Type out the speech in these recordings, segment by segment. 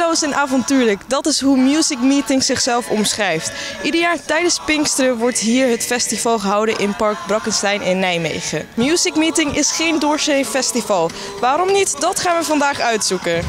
Mieloos en avontuurlijk, dat is hoe Music Meeting zichzelf omschrijft. Ieder jaar tijdens Pinksteren wordt hier het festival gehouden in Park Brackenstein in Nijmegen. Music Meeting is geen doorsnee festival. Waarom niet? Dat gaan we vandaag uitzoeken.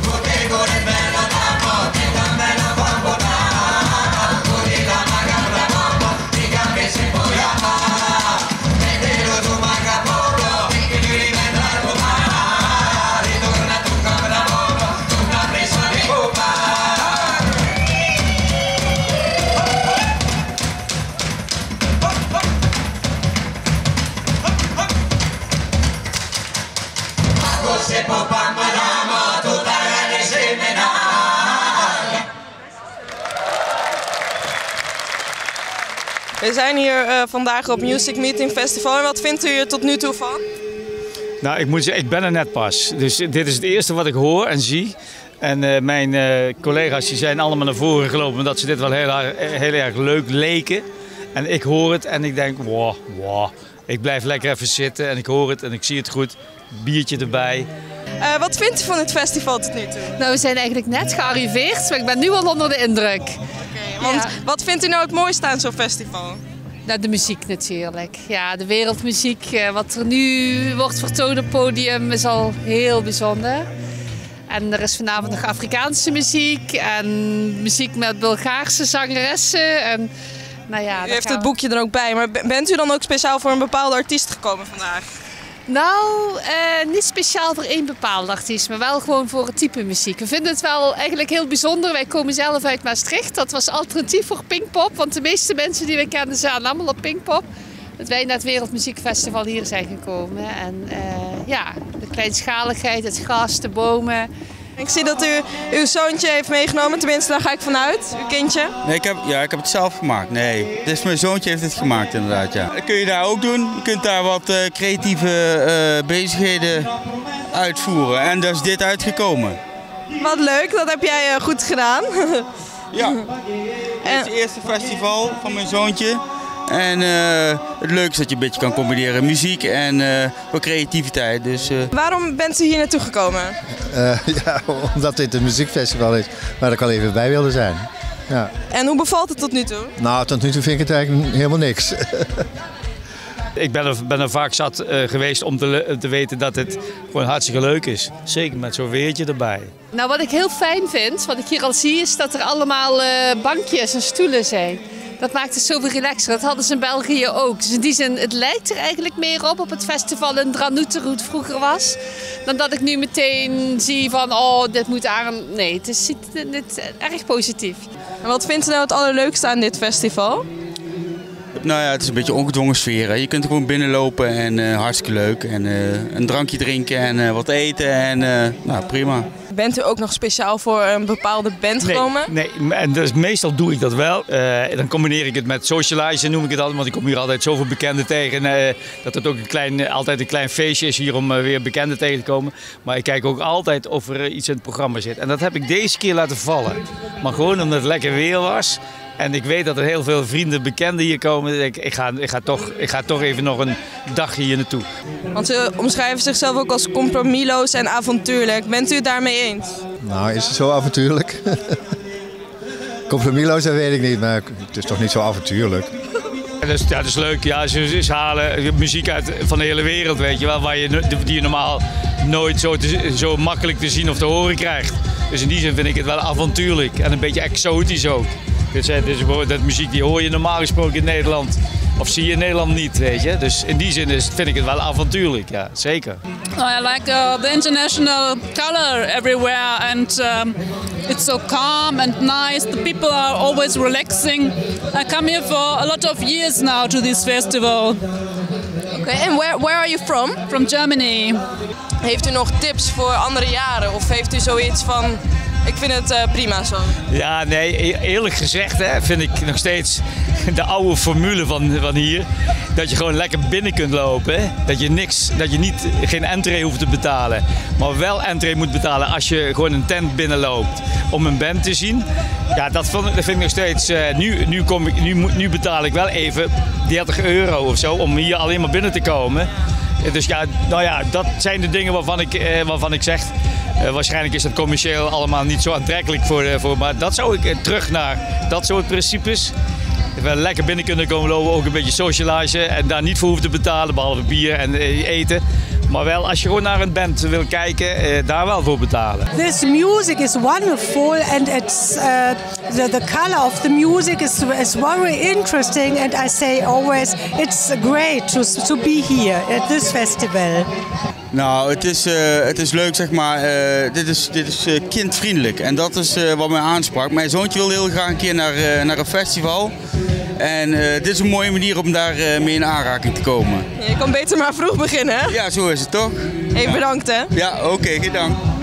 We zijn hier vandaag op Music Meeting Festival. En wat vindt u er tot nu toe van? Nou, ik moet zeggen, ik ben er net pas. Dus dit is het eerste wat ik hoor en zie. En mijn collega's die zijn allemaal naar voren gelopen omdat ze dit wel heel erg leuk leken. En ik hoor het en ik denk, wow. Ik blijf lekker even zitten en ik hoor het en ik zie het goed. Biertje erbij. Wat vindt u van het festival tot nu toe? Nou, we zijn eigenlijk net gearriveerd, maar ik ben nu al onder de indruk. Want wat vindt u nou het mooiste aan zo'n festival? Nou, de muziek natuurlijk. Ja, de wereldmuziek, wat er nu wordt vertoond op het podium, is al heel bijzonder. En er is vanavond nog Afrikaanse muziek en muziek met Bulgaarse zangeressen. En, nou ja, u heeft het boekje er ook bij, maar bent u dan ook speciaal voor een bepaalde artiest gekomen vandaag? Nou, niet speciaal voor één bepaalde artiest, maar wel gewoon voor het type muziek. We vinden het wel eigenlijk heel bijzonder. Wij komen zelf uit Maastricht. Dat was alternatief voor Pinkpop, want de meeste mensen die we kennen zaten allemaal op Pinkpop. Dat wij naar het Wereldmuziekfestival hier zijn gekomen. En ja, de kleinschaligheid, het gras, de bomen. Ik zie dat u uw zoontje heeft meegenomen, tenminste daar ga ik vanuit, uw kindje. Nee, ik heb het zelf gemaakt. Nee, dus mijn zoontje heeft het gemaakt inderdaad, ja. Dat kun je daar ook doen. Je kunt daar wat creatieve bezigheden uitvoeren en daar is dit uitgekomen. Wat leuk, dat heb jij goed gedaan. Ja, dit is het eerste festival van mijn zoontje. En het leuke is dat je een beetje kan combineren muziek en wat creativiteit. Dus, Waarom bent u hier naartoe gekomen? Ja, omdat dit een muziekfestival is waar ik al even bij wilde zijn. Ja. En hoe bevalt het tot nu toe? Nou, tot nu toe vind ik het eigenlijk helemaal niks. Ik ben er vaak zat geweest om te weten dat het gewoon hartstikke leuk is. Zeker met zo'n weertje erbij. Nou, wat ik heel fijn vind, wat ik hier al zie, is dat er allemaal bankjes en stoelen zijn. Dat maakt het zoveel relaxer. Dat hadden ze in België ook. Dus in die zin, het lijkt er eigenlijk meer op het festival in Dranouter, hoe het vroeger was. Dan dat ik nu meteen zie van, oh, dit moet aan. Nee, het is erg positief. En wat vindt u nou het allerleukste aan dit festival? Nou ja, het is een beetje ongedwongen sfeer. Hè. Je kunt er gewoon binnenlopen en hartstikke leuk. En een drankje drinken en wat eten en nou prima. Bent u ook nog speciaal voor een bepaalde band gekomen? Nee, en dus meestal doe ik dat wel. Dan combineer ik het met socializen, noem ik het altijd. Want ik kom hier altijd zoveel bekenden tegen. Dat het ook altijd een klein feestje is hier om weer bekenden tegen te komen. Maar ik kijk ook altijd of er iets in het programma zit. En dat heb ik deze keer laten vallen. Maar gewoon omdat het lekker weer was. En ik weet dat er heel veel vrienden, bekenden hier komen. Ik ga toch even nog een dagje hier naartoe. Want ze omschrijven zichzelf ook als compromisloos en avontuurlijk. Bent u het daarmee eens? Nou, is het zo avontuurlijk? Compromisloos, dat weet ik niet, maar het is toch niet zo avontuurlijk. Ja, dat is leuk. Ja, ze halen muziek uit van de hele wereld, weet je wel. Die je normaal nooit zo makkelijk te zien of te horen krijgt. Dus in die zin vind ik het wel avontuurlijk en een beetje exotisch ook. Dus dat muziek die hoor je normaal gesproken in Nederland. Of zie je in Nederland niet, weet je. Dus in die zin vind ik het wel avontuurlijk, ja, zeker. I like the international color everywhere and it's so calm and nice. The people are always relaxing. I come here for a lot of years now to this festival. Okay, and where are you from? From Germany. Heeft u nog tips voor andere jaren? Of heeft u zoiets van, ik vind het prima zo? Ja, nee, eerlijk gezegd vind ik nog steeds de oude formule van hier. Dat je gewoon lekker binnen kunt lopen. Hè? Dat je geen entree hoeft te betalen. Maar wel entree moet betalen als je gewoon een tent binnenloopt om een band te zien. Ja, dat vind ik nog steeds. Nu betaal ik wel even €30 of zo om hier alleen maar binnen te komen. Dus ja, nou ja, dat zijn de dingen waarvan ik zeg. Waarschijnlijk is het commercieel allemaal niet zo aantrekkelijk voor maar dat zou ik terug naar dat soort principes. We lekker binnen kunnen komen lopen, ook een beetje socializen en daar niet voor hoeven te betalen, behalve bier en eten. Maar wel, als je gewoon naar een band wil kijken, daar wel voor betalen. This music is wonderful and it's the color of the music is very interesting and I say always it's great to be here at this festival. Nou, het is leuk, zeg maar. Dit is kindvriendelijk en dat is wat mij aansprak. Mijn zoontje wil heel graag een keer naar een festival. En dit is een mooie manier om daar mee in aanraking te komen. Je kan beter maar vroeg beginnen, hè? Ja, zo is het toch? Hey, bedankt hè. Ja, oké, geen dank.